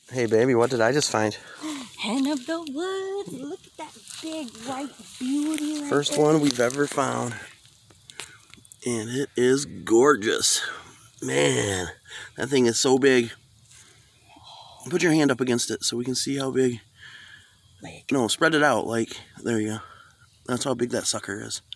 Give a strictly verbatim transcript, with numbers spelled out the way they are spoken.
Hey baby, what did I just find? Hen of the woods. Look at that big white beauty right First there. one we've ever found. And it is gorgeous. Man, that thing is so big. Put your hand up against it so we can see how big. Like, No, spread it out. Like, there you go. That's how big that sucker is.